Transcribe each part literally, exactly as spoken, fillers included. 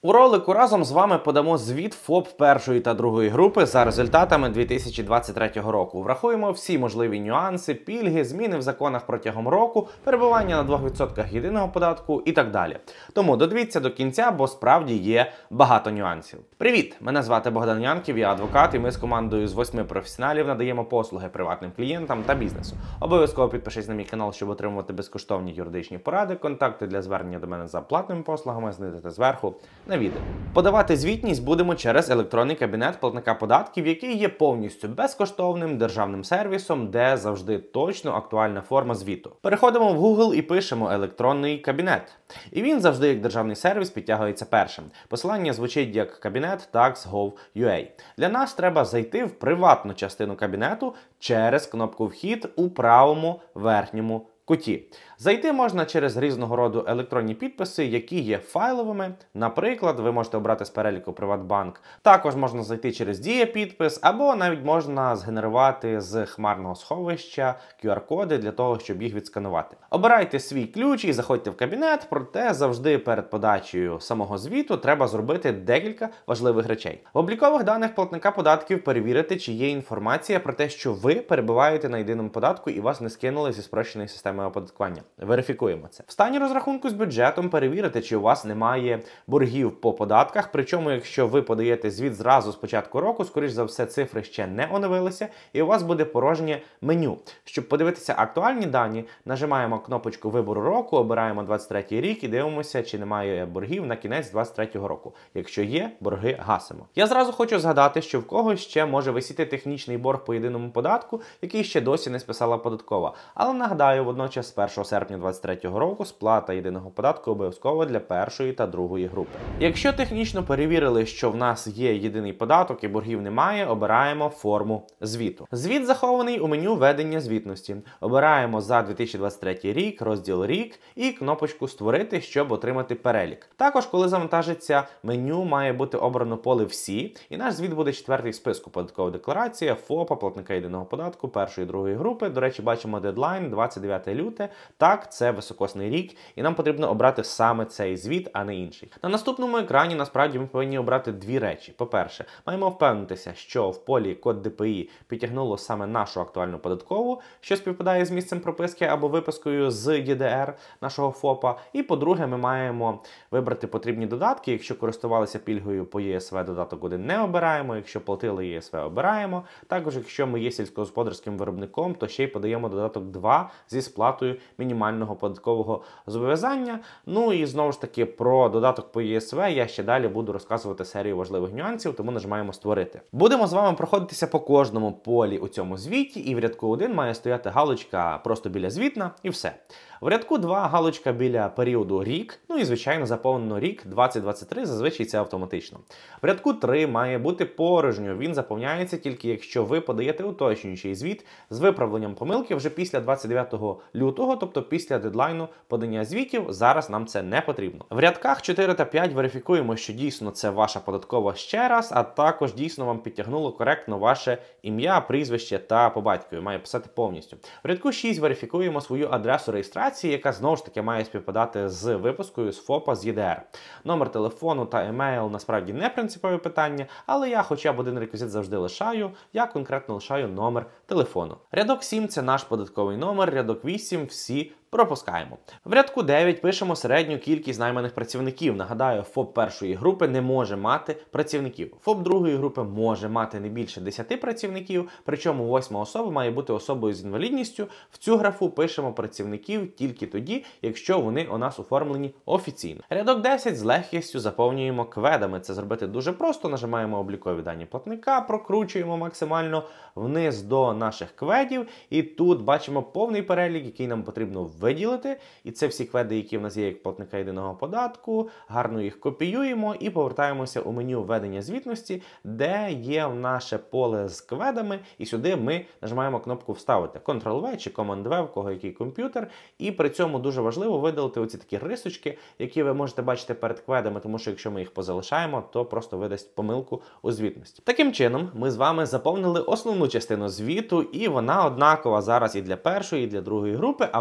У ролику разом з вами подамо звіт ФОП першої та другої групи за результатами дві тисячі двадцять третього року. Врахуємо всі можливі нюанси, пільги, зміни в законах протягом року, перебування на двох відсотках єдиного податку і так далі. Тому додивіться до кінця, бо справді є багато нюансів. Привіт! Мене звати Богдан Янків, я адвокат, і ми з командою з восьми професіоналів надаємо послуги приватним клієнтам та бізнесу. Обов'язково підпишись на мій канал, щоб отримувати безкоштовні юридичні поради. Контакти для звернення до мене за платними послугами знайдете зверху на відео. Подавати звітність будемо через електронний кабінет платника податків, який є повністю безкоштовним державним сервісом, де завжди точно актуальна форма звіту. Переходимо в Google і пишемо електронний кабінет. І він завжди як державний сервіс підтягується першим. Посилання звучить як кабінет tax gov точка ю а. Для нас треба зайти в приватну частину кабінету через кнопку «Вхід» у правому верхньому куті. Зайти можна через різного роду електронні підписи, які є файловими. Наприклад, ви можете обрати з переліку Приватбанк. Також можна зайти через Дія-підпис, або навіть можна згенерувати з хмарного сховища кю ар-коди для того, щоб їх відсканувати. Обирайте свій ключ і заходьте в кабінет, проте завжди перед подачею самого звіту треба зробити декілька важливих речей. В облікових даних платника податків перевірити, чи є інформація про те, що ви перебуваєте на єдиному податку і вас не скинули зі спрощеної системи оподаткування. Верифікуємо це. В стані розрахунку з бюджетом перевірити, чи у вас немає боргів по податках, причому якщо ви подаєте звіт зразу з початку року, скоріш за все цифри ще не оновилися і у вас буде порожнє меню. Щоб подивитися актуальні дані, нажимаємо кнопочку вибору року, обираємо двадцять третій рік і дивимося, чи немає боргів на кінець двадцять третього року. Якщо є, борги гасимо. Я зразу хочу згадати, що в когось ще може висіти технічний борг по єдиному податку, який ще досі не списала податкова. Але нагадаю, водночас з першого серпня двадцять третього року сплата єдиного податку обов'язкова для першої та другої групи. Якщо технічно перевірили, що в нас є єдиний податок і боргів немає, обираємо форму звіту. Звіт захований у меню ведення звітності. Обираємо за дві тисячі двадцять третій рік, розділ рік і кнопочку «Створити», щоб отримати перелік. Також, коли завантажиться меню, має бути обрано поле «Всі», і наш звіт буде четвертий в списку: податкова декларація, ФОПа, платника єдиного податку першої і другої групи. До речі, бачимо дедлайн двадцять дев'яте лютого. Так, це високосний рік, і нам потрібно обрати саме цей звіт, а не інший. На наступному екрані, насправді, ми повинні обрати дві речі. По-перше, маємо впевнитися, що в полі код ді пі і підтягнуло саме нашу актуальну податкову, що співпадає з місцем прописки або випискою з є де ер нашого ФОПа. І по-друге, ми маємо вибрати потрібні додатки. Якщо користувалися пільгою по є ес ве, додаток один не обираємо, якщо платили є ес ве, обираємо. Також, якщо ми є сільськогосподарським виробником, то ще й подаємо додаток два зі сплатою мінімального податкового зобов'язання. Ну і знову ж таки про додаток по є ес ве я ще далі буду розказувати серію важливих нюансів, тому нажимаємо «Створити». Будемо з вами проходитися по кожному полі у цьому звіті, і в рядку один має стояти галочка просто біля звітна і все. В рядку два галочка біля періоду рік, ну і звичайно заповнено рік двадцять двадцять три, зазвичай це автоматично. В рядку три має бути порожньо, він заповняється тільки якщо ви подаєте уточнюючий звіт з виправленням помилки вже після двадцять дев'ятого лютого, тобто після дедлайну подання звітів. Зараз нам це не потрібно. В рядках чотири та п'ять верифікуємо, що дійсно це ваша податкова ще раз, а також дійсно вам підтягнуло коректно ваше ім'я, прізвище та по батькові. Має писати повністю. В рядку шість верифікуємо свою адресу реєстрації, яка знову ж таки має співпадати з випискою з ФОПа з є де ер. Номер телефону та емейл насправді не принципове питання, але я хоча б один реквізит завжди лишаю, я конкретно лишаю номер телефону. Рядок сім – це наш податковий номер, рядок вісім – всі пропускаємо. В рядку дев'ять пишемо середню кількість найманих працівників. Нагадаю, ФОП першої групи не може мати працівників. ФОП другої групи може мати не більше десяти працівників, причому восьма особа має бути особою з інвалідністю. В цю графу пишемо працівників тільки тоді, якщо вони у нас оформлені офіційно. Рядок десять з легкістю заповнюємо кведами. Це зробити дуже просто. Нажимаємо облікові дані платника, прокручуємо максимально вниз до наших кведів, і тут бачимо повний перелік, який нам потрібно виділити. І це всі кведи, які в нас є як платника єдиного податку. Гарно їх копіюємо і повертаємося у меню введення звітності, де є наше поле з кведами. І сюди ми нажимаємо кнопку «Вставити». контрол-ве чи команд-ве, в кого який комп'ютер. І при цьому дуже важливо видалити оці такі рисочки, які ви можете бачити перед кведами, тому що якщо ми їх позалишаємо, то просто видасть помилку у звітності. Таким чином, ми з вами заповнили основну частину звіту, і вона однакова зараз і для першої, і для другої групи, а вже далі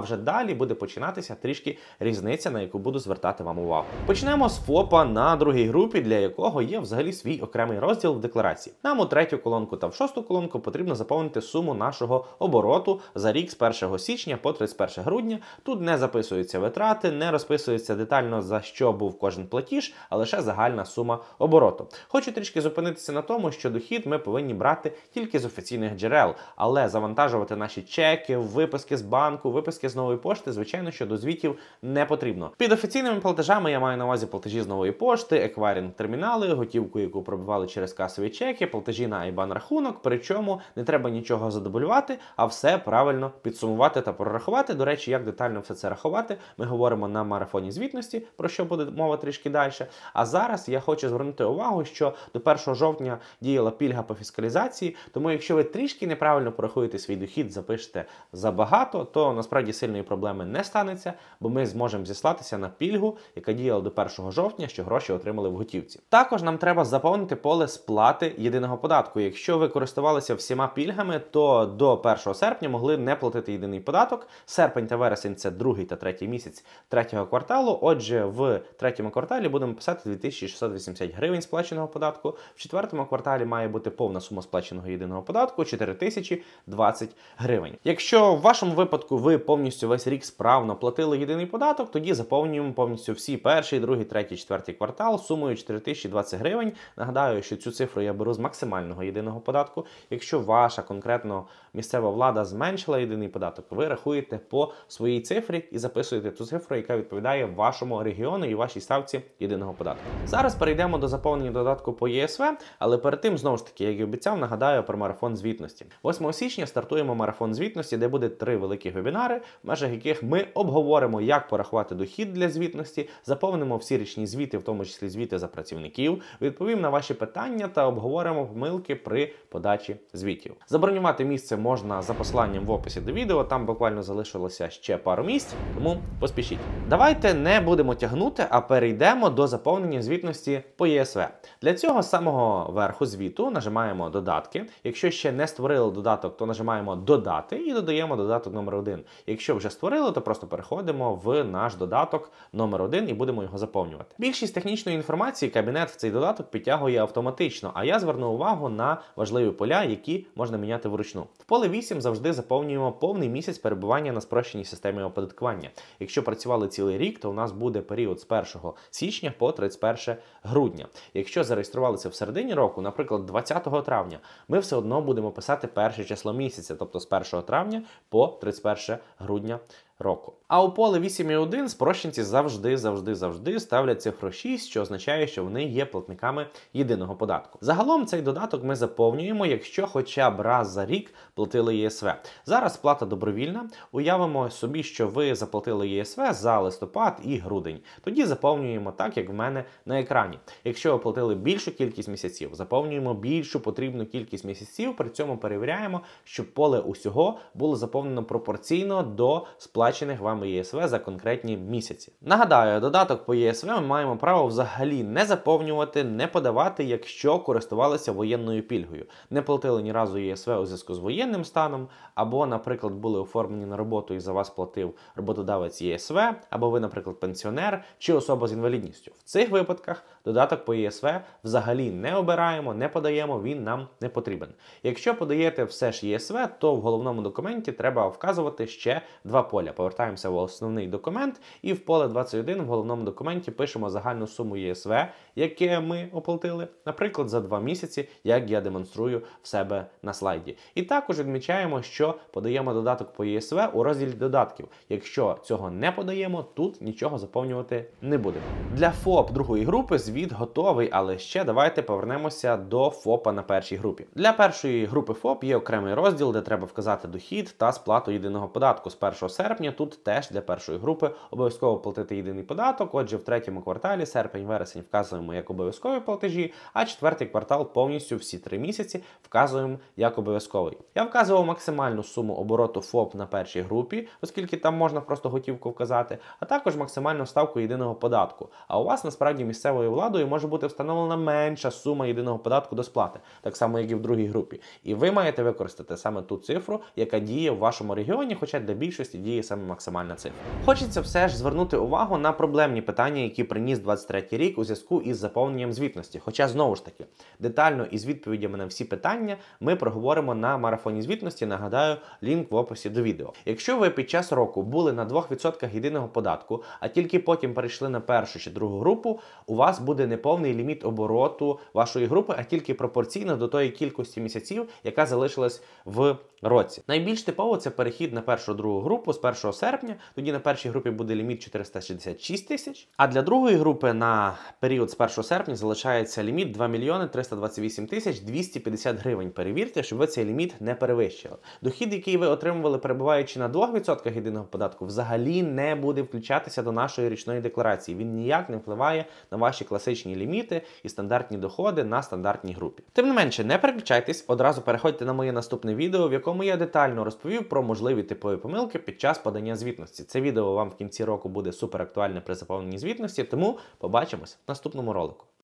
далі буде починатися трішки різниця, на яку буду звертати вам увагу. Почнемо з ФОПа на другій групі, для якого є взагалі свій окремий розділ в декларації. Нам у третю колонку та в шосту колонку потрібно заповнити суму нашого обороту за рік з першого січня по тридцять перше грудня. Тут не записуються витрати, не розписується детально, за що був кожен платіж, а лише загальна сума обороту. Хочу трішки зупинитися на тому, що дохід ми повинні брати тільки з офіційних джерел, але завантажувати наші чеки, виписки з банку, виписки з нової пошти, звичайно, що до звітів не потрібно. Під офіційними платежами я маю на увазі платежі з нової пошти, еквайринг-термінали, готівку, яку пробивали через касові чеки, платежі на айбан-рахунок, причому не треба нічого задублювати, а все правильно підсумувати та прорахувати. До речі, як детально все це рахувати, ми говоримо на марафоні звітності, про що буде мова трішки далі. А зараз я хочу звернути увагу, що до першого жовтня діяла пільга по фіскалізації, тому якщо ви трішки неправильно порахуєте свій дохід, запишете забагато, то насправді сильної проблеми не станеться, бо ми зможемо зіслатися на пільгу, яка діяла до першого жовтня, що гроші отримали в готівці. Також нам треба заповнити поле сплати єдиного податку. Якщо ви користувалися всіма пільгами, то до першого серпня могли не платити єдиний податок. Серпень та вересень – це другий та третій місяць третього кварталу. Отже, в третьому кварталі будемо писати дві тисячі шістсот вісімдесят гривень сплаченого податку. В четвертому кварталі має бути повна сума сплаченого єдиного податку – чотири тисячі двадцять гривень. Якщо в вашому випадку ви повністю весь рік справно платили єдиний податок, тоді заповнюємо повністю всі перший, другий, третій, четвертий квартал сумою чотири тисячі двадцять гривень. Нагадаю, що цю цифру я беру з максимального єдиного податку. Якщо ваша конкретно місцева влада зменшила єдиний податок, ви рахуєте по своїй цифрі і записуєте ту цифру, яка відповідає вашому регіону і вашій ставці єдиного податку. Зараз перейдемо до заповнення додатку по ЄСВ, але перед тим, знову ж таки, як і обіцяв, нагадаю про марафон звітності. восьмого січня стартуємо марафон звітності, де буде три великі вебінари, в межах яких ми обговоримо, як порахувати дохід для звітності, заповнимо всі річні звіти, в тому числі звіти за працівників, відповім на ваші питання та обговоримо помилки при подачі звітів. Забронювати місце можна за посиланням в описі до відео, там буквально залишилося ще пару місць, тому поспішіть. Давайте не будемо тягнути, а перейдемо до заповнення звітності по ЄСВ. Для цього з самого верху звіту нажимаємо «Додатки». Якщо ще не створили додаток, то нажимаємо «Додати» і додаємо додаток номер один. Якщо вже створили, то просто переходимо в наш додаток номер один і будемо його заповнювати. Більшість технічної інформації кабінет в цей додаток підтягує автоматично, а я зверну увагу на важливі поля, які можна міняти вручну. В поле вісім завжди заповнюємо повний місяць перебування на спрощеній системі оподаткування. Якщо працювали цілий рік, то у нас буде період з першого січня по тридцять перше грудня. Якщо зареєструвалися в середині року, наприклад, двадцятого травня, ми все одно будемо писати перше число місяця, тобто з першого травня по тридцять перше грудня року. А у поле вісім і один спрощенці завжди, завжди, завжди ставлять цифру шість, що означає, що вони є платниками єдиного податку. Загалом цей додаток ми заповнюємо, якщо хоча б раз за рік платили ЄСВ. Зараз сплата добровільна. Уявимо собі, що ви заплатили ЄСВ за листопад і грудень. Тоді заповнюємо так, як в мене на екрані. Якщо ви платили більшу кількість місяців, заповнюємо більшу потрібну кількість місяців, при цьому перевіряємо, щоб поле усього було заповнено пропорційно до сплачених вами ЄСВ за конкретні місяці. Нагадаю, додаток по ЄСВ ми маємо право взагалі не заповнювати, не подавати, якщо користувалися воєнною пільгою. Не платили ні разу ЄСВ у зв'язку з воєнним станом, або, наприклад, були оформлені на роботу і за вас платив роботодавець ЄСВ, або ви, наприклад, пенсіонер чи особа з інвалідністю. В цих випадках додаток по ЄСВ взагалі не обираємо, не подаємо, він нам не потрібен. Якщо подаєте все ж ЄСВ, то в головному документі треба вказувати ще два поля. Повертаємося в основний документ і в поле двадцять один в головному документі пишемо загальну суму ЄСВ, яке ми оплатили, наприклад, за два місяці, як я демонструю в себе на слайді. І також відмічаємо, що подаємо додаток по ЄСВ у розділі додатків. Якщо цього не подаємо, тут нічого заповнювати не будемо. Для ФОП другої групи звіт готовий, але ще давайте повернемося до ФОПа на першій групі. Для першої групи ФОП є окремий розділ, де треба вказати дохід та сплату єдиного податку з першого серпня. Тут теж для першої групи обов'язково платити єдиний податок. Отже, в третьому кварталі, серпень-вересень, вказуємо як обов'язкові платежі, а четвертий квартал повністю всі три місяці вказуємо як обов'язковий. Я вказував максимальну суму обороту ФОП на першій групі, оскільки там можна просто готівку вказати, а також максимальну ставку єдиного податку. А у вас насправді місцевої влади вадою може бути встановлена менша сума єдиного податку до сплати, так само, як і в другій групі. І ви маєте використати саме ту цифру, яка діє в вашому регіоні, хоча для більшості діє саме максимальна цифра. Хочеться все ж звернути увагу на проблемні питання, які приніс двадцять третій рік у зв'язку із заповненням звітності. Хоча, знову ж таки, детально із відповідями на всі питання ми проговоримо на марафоні звітності, нагадаю, лінк в описі до відео. Якщо ви під час року були на двох відсотках єдиного податку, а тільки потім перейшли на першу чи другу групу, у вас буде неповний ліміт обороту вашої групи, а тільки пропорційно до тої кількості місяців, яка залишилась в році. Найбільш типово це перехід на першу-другу групу з першого серпня, тоді на першій групі буде ліміт чотириста шістдесят шість тисяч, а для другої групи на період з першого серпня залишається ліміт два мільйони триста двадцять вісім тисяч двісті п'ятдесят гривень. Перевірте, щоб ви цей ліміт не перевищили. Дохід, який ви отримували, перебуваючи на двох відсотках єдиного податку, взагалі не буде включатися до нашої річної декларації. Він ніяк не впливає на ваші класичні ліміти і стандартні доходи на стандартній групі. Тим не менше, не переключайтесь, одразу переходьте на моє наступне відео, в якому я детально розповів про можливі типові помилки під час подання звітності. Це відео вам в кінці року буде супер актуальне при заповненні звітності, тому побачимось в наступному ролику.